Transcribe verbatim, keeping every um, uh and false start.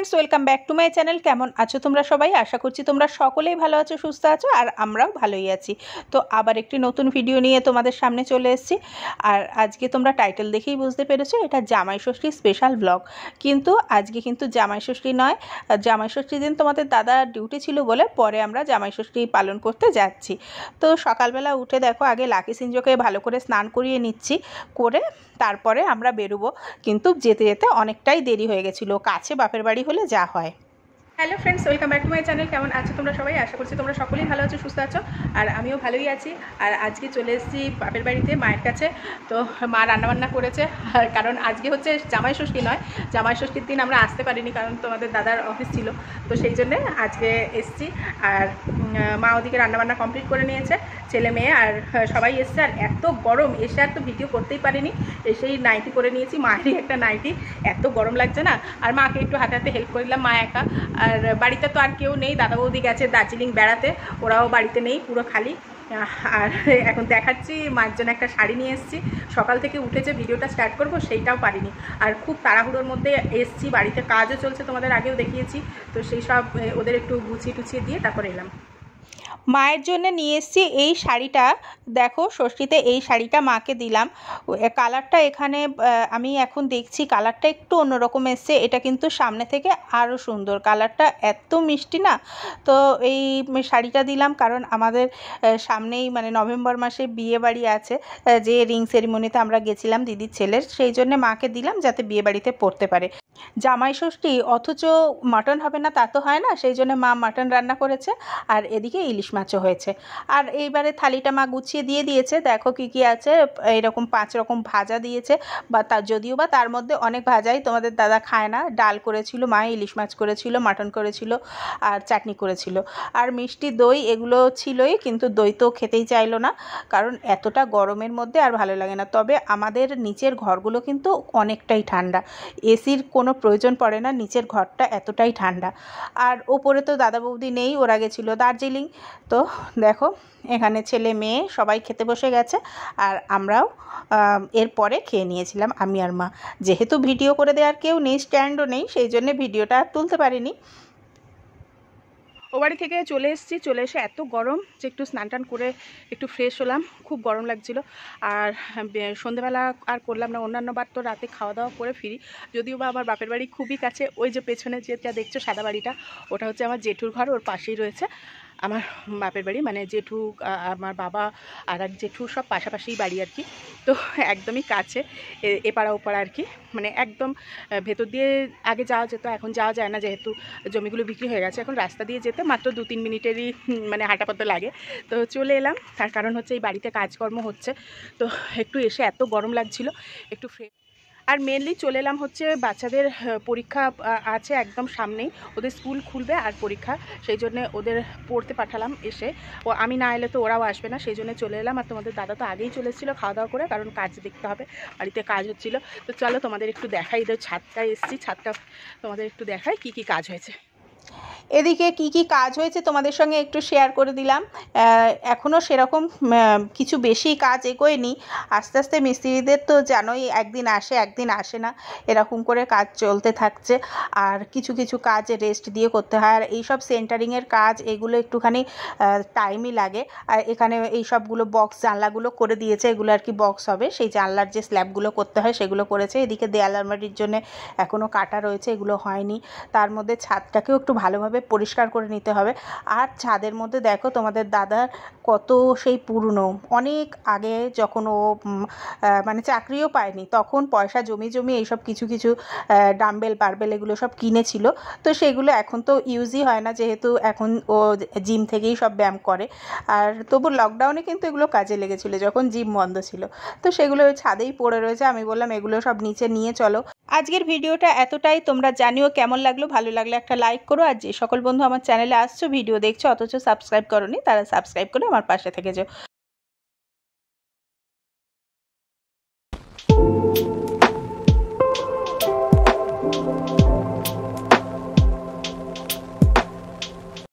Friends welcome back to my channel केमन आछो तोमरा सबाई आशा करछि तोमरा सकलेई भालो आछो सुस्थ आछो और आमराओ भालोई आछि। तो आबार एकटी नतून भिडियो निये तोमादेर सामने चले एसेछि और आजके तोमरा टाइटेल देखेई बुझते पेरेछो एटा जामाई षष्ठी स्पेशल ब्लग। किन्तु आजके किन्तु जामाई षष्ठी नय, जामाई षष्ठी दिन तोमादेर दादा डिउटी छिलो बोले परे आमरा जामाई षष्ठी पालन करते जाচ্ছি। तो सकालबेला उठे देखो आगे लाकी सिंजोके भालो करे स्नान करिये निচ্ছি, करे तारपरे आमरा बेरोबो, किन्तु जेते जेते अनेकटाई देरी हये गेछिलो, काछे बापेर बाड़ी होले जा हय। Hello friends welcome back to my channel केमन आछो तोमरा सबाई आशा करछि तोमरा सकलेई भालो आछो सुस्थ आछो और आमिओ भालोई आछि। और आजके चले एसेछि बापेर बाड़ीते मायेर काछे। तो मा रान्ना बान्ना करेছে कारण आजके होच्छे जामाई षष्ठी नय, जामाई षष्ठीर दिन आमरा आसते पारिनि कारण तोमादेर दादार अफिस छिलो, तो सेई जन्य आजके एसेछि। और मा ओदिके रान्ना बान्ना कमप्लीट करे निয়েছে, ছেলে মেয়ে আর সবাই এসেছে। আর এত গরম এসে আর তো ভিডিও করতেই পারিনি, এসেই নাইটি পরে নিয়েছি, মায়েরই একটা নাইটি, এত গরম লাগছে না। আর মাকে একটু হাতে হাতে হেল্প করলাম, মা একা। আর বাড়িতে তো আর কেউ নেই, দাদা বৌদি গেছে দার্জিলিং বেড়াতে, ওরাও বাড়িতে নেই, পুরো খালি। আর এখন দেখাচ্ছি মায়ের জন্য একটা শাড়ি নিয়ে এসেছি, সকাল থেকে উঠেছে ভিডিওটা স্টার্ট করব সেইটাও পারিনি। আর খুব তাড়াহুড়োর মধ্যে এসেছি, বাড়িতে কাজও চলছে, তোমাদের আগেও দেখিয়েছি, তো সেই সব ওদের একটু গুছিয়ে টুছিয়ে দিয়ে তারপরে এলাম। মায়ের জন্য নিয়ে এসেছি এই শাড়িটা, দেখো ষষ্ঠীতে এই শাড়িটা মাকে দিলাম। কালারটা এখানে আমি এখন দেখছি কালারটা একটু অন্যরকম এসছে, এটা কিন্তু সামনে থেকে আরও সুন্দর, কালারটা এত মিষ্টি না। তো এই শাড়িটা দিলাম কারণ আমাদের সামনেই মানে নভেম্বর মাসে বিয়ে বাড়ি আছে, যে রিং সেরিমনিতে আমরা গেছিলাম দিদির ছেলের, সেই জন্য মাকে দিলাম যাতে বিয়ে বাড়িতে পরতে পারে। জামাই ষষ্ঠী অথচ মাটন হবে না তা তো হয় না, সেই জন্য মা মাটন রান্না করেছে আর এদিকে ইলিশ মাছও হয়েছে। আর এইবারে থালিটা মা গুছিয়ে দিয়ে দিয়েছে, দেখো কি কি আছে, এরকম পাঁচ রকম ভাজা দিয়েছে, বা তার যদিও বা তার মধ্যে অনেক ভাজাই তোমাদের দাদা খায় না। ডাল করেছিল মা, ইলিশ মাছ করেছিল, মাটন করেছিল আর চাটনি করেছিল, আর মিষ্টি দই এগুলো ছিলই, কিন্তু দই তো খেতেই চাইলো না কারণ এতটা গরমের মধ্যে আর ভালো লাগে না। তবে আমাদের নিচের ঘরগুলো কিন্তু অনেকটাই ঠান্ডা, এসির কোনো প্রয়োজন পড়ে না, নিচের ঘরটা এতটাই ঠান্ডা। আর ওপরে তো দাদা বৌদি নেই, ওরা গেছিলো দার্জিলিং। তো দেখো এখানে ছেলে মেয়ে সবাই খেতে বসে গেছে আর আমরাও এরপরে খেয়ে নিয়েছিলাম আমি আর মা। যেহেতু ভিডিও করে দেওয়ার কেউ নেই, স্ট্যান্ডও নেই, সেই জন্য ভিডিওটা আর তুলতে পারিনি। ও বাড়ি থেকে চলে এসেছি, চলে এসে এত গরম যে একটু স্নান টান করে একটু ফ্রেশ হলাম, খুব গরম লাগছিল। আর সন্ধেবেলা আর করলাম না, অন্যান্য বার তো রাতে খাওয়া দাওয়া করে ফিরি, যদিও বা আমার বাপের বাড়ি খুবই কাছে। ওই যে পেছনে যেটা দেখছো সাদা বাড়িটা, ওটা হচ্ছে আমার জেঠুর ঘর, ওর পাশেই রয়েছে আমার বাপের বাড়ি, মানে জেঠু আমার বাবা আর এক জেঠু সব পাশাপাশি বাড়ি আর কি। তো একদমই কাছে, এপাড়া ওপাড়া আর কি, মানে একদম ভেতর দিয়ে আগে যাওয়া যেত, এখন যাওয়া যায় না যেহেতু জমিগুলো বিক্রি হয়ে গেছে। এখন রাস্তা দিয়ে যেতে মাত্র দু তিন মিনিটেরই মানে হাঁটা পথ লাগে। তো চলে এলাম, তার কারণ হচ্ছে এই বাড়িতে কাজকর্ম হচ্ছে, তো একটু এসে এত গরম লাগছিল, একটু ফ্রেশ। আর মেনলি চলে এলাম হচ্ছে বাচ্চাদের পরীক্ষা আছে একদম সামনেই, ওদের স্কুল খুলবে আর পরীক্ষা, সেই জন্য ওদের পড়তে পাঠালাম এসে। ও আমি না এলে তো ওরাও আসবে না, সেই জন্য চলে এলাম। আর তোমাদের দাদা তো আগেই চলে এসেছিলো খাওয়া দাওয়া করে, কারণ কাজ দেখতে হবে, বাড়িতে কাজ হচ্ছিলো। তো চলো তোমাদের একটু দেখাই, এদের ছাদটায় এসেছি, ছাদটা তোমাদের একটু দেখাই কি কি কাজ হয়েছে। এদিকে কি কি কাজ হয়েছে তোমাদের সঙ্গে একটু শেয়ার করে দিলাম। এখনও সেরকম কিছু বেশি কাজ এগোয়নি, আস্তে আস্তে মিস্ত্রিদের তো জানোই একদিন আসে একদিন আসে না, এরকম করে কাজ চলতে থাকছে। আর কিছু কিছু কাজ রেস্ট দিয়ে করতে হয়, আর এইসব সেন্টারিংয়ের কাজ এগুলো একটুখানি টাইমই লাগে। আর এখানে এই সবগুলো বক্স জানলাগুলো করে দিয়েছে, এগুলো আর কি বক্স হবে, সেই জানলার যে স্ল্যাবগুলো করতে হয় সেগুলো করেছে। এদিকে দেয়াল আলমারির জন্য এখনও কাটা রয়েছে, এগুলো হয়নি। তার মধ্যে ছাদটাকেও একটু ভালোভাবে পরিষ্কার করে নিতে হবে। আর ছাদের মধ্যে দেখো তোমাদের দাদার কত সেই পুরনো, অনেক আগে যখন ও মানে চাকরিও পায়নি তখন পয়সা জমি জমি এইসব কিছু কিছু ডাম্বেল বারবেল এগুলো সব কিনেছিল। তো সেগুলো এখন তো ইউজই হয় না, যেহেতু এখন ও জিম থেকেই সব ব্যায়াম করে। আর তবু লকডাউনে কিন্তু এগুলো কাজে লেগেছিলো যখন জিম বন্ধ ছিল। তো সেগুলো ওই ছাদেই পড়ে রয়েছে, আমি বললাম এগুলো সব নিচে নিয়ে চলো। আজকের ভিডিওটা এতটাই, তোমরা জানিও কেমন লাগলো, ভালো লাগলে একটা লাইক করো। আর যে সকল বন্ধু আমার চ্যানেলে আসছো ভিডিও দেখছো অথচ সাবস্ক্রাইব করোনি, তারা সাবস্ক্রাইব করে আমার পাশে থেকে যাও।